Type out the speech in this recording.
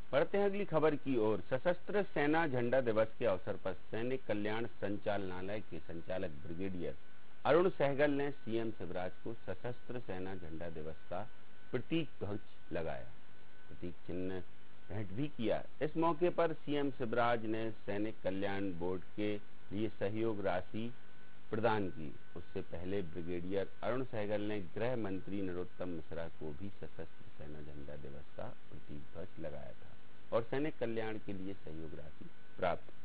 बढ़ते हैं अगली खबर की ओर। सशस्त्र सेना झंडा दिवस के अवसर पर सैनिक कल्याण संचालनालय के संचालक ब्रिगेडियर अरुण सहगल ने सीएम शिवराज को सशस्त्र सेना झंडा दिवस का प्रतीक ध्वज लगाया, प्रतीक चिन्ह भेंट भी किया। इस मौके पर सीएम शिवराज ने सैनिक कल्याण बोर्ड के लिए सहयोग राशि प्रदान की। उससे पहले ब्रिगेडियर अरुण सहगल ने गृह मंत्री नरोत्तम मिश्रा को भी सशस्त्र सेना झंडा दिवस का प्रतीक ध्वज लगाया था और सैनिक कल्याण के लिए सहयोग राशि प्राप्त